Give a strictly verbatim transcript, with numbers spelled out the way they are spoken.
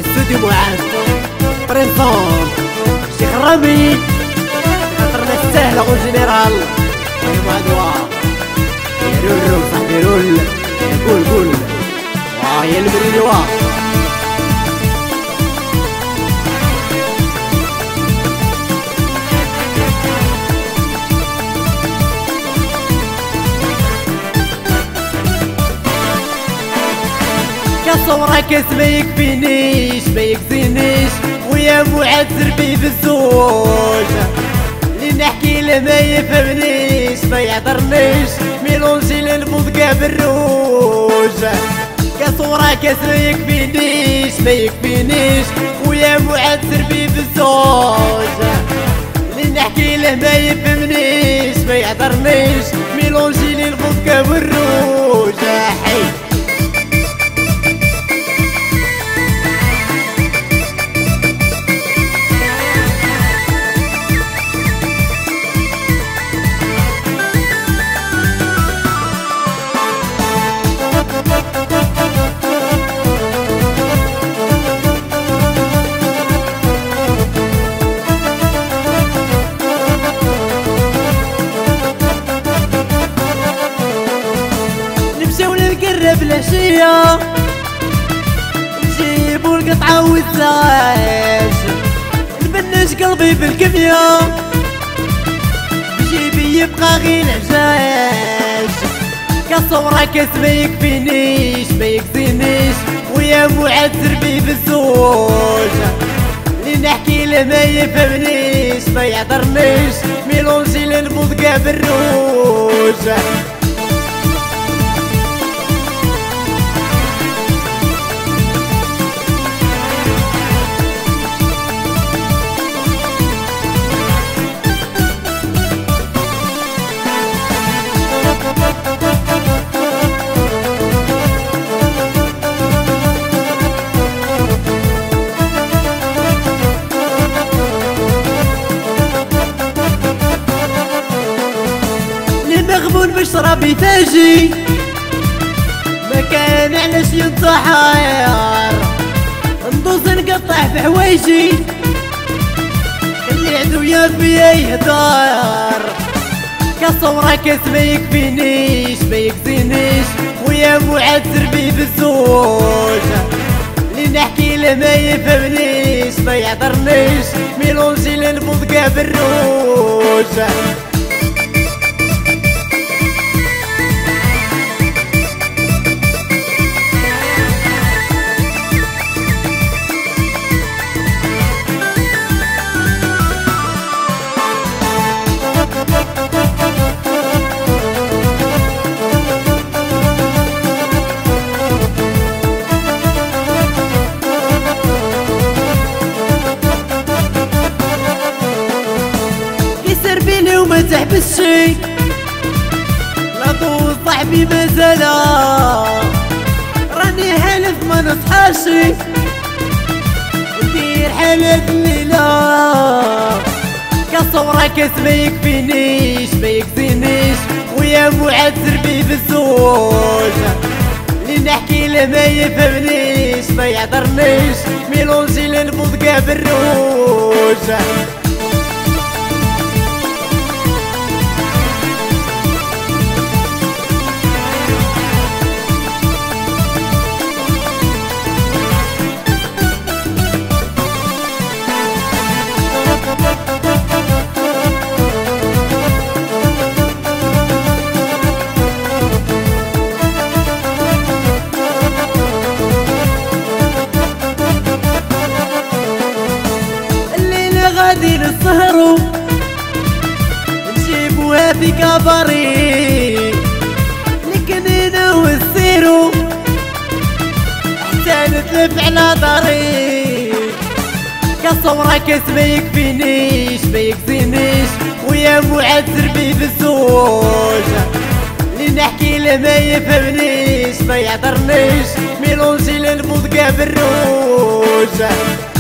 سودي معاد بريزون شيخ رامي خاطرنا السهلة اون جينيرال معاد واه يا رول رول صاحبي رول قول قول واه يا المريني واه كصورة كاس ما يكفينيش ما يكفينيش ويا معاد سربي في الزوج اللي نحكي له ما يفهمنيش ما يعذرنيش ميلونجي للمضقة بالروج كصورة كاس ما يكفينيش ما يكفينيش ويا معاد سربي في الزوج اللي نحكي له ما يفهمنيش ما يعذرنيش ميلونجي للمضقة بالروج حي نقرب العشية نجيبو القطعة والزعاج نبنش قلبي بالكمية بجيبي يبقى غير العجاج كصورة كاس ما يكفينيش ما يكفينيش ويا معاد سربي بالزوج اللي نحكي له ما يفهمنيش ما يعذرنيش ميلونجي للمضقة بالروج مغبون بشرب يفاجي ما كان علاش ينتحر ندوز نقطع في حوايجي اللي عدويا فيا يهدر كصورة كاس ما يكفينيش ما يكفينيش ويا معاد سربي بالزوج اللي نحكي له ما يفهمنيش ما يعذرنيش ميلونجي للمضقة بالروج وما تحبس شي لا طول صاحبي مازالا راني حالف ما نصحاشي ندير حالة الليلة كصورة كاس ما يكفينيش ما يكفينيش ويا معاد سربي بالزوج اللي نحكي له ما يفهمنيش ما يعذرنيش ميلونجي للمضقة بالروج غادي نسهرو نجيبوها في كباري الكنينة والسيرو حتى نتلف على داري كصورة كاس ما يكفينيش ما يكفينيش ويا معاد سربي بالزوج اللي نحكي له ما يفهمنيش ما يعذرنيش ميلونجي للمضقة بالروج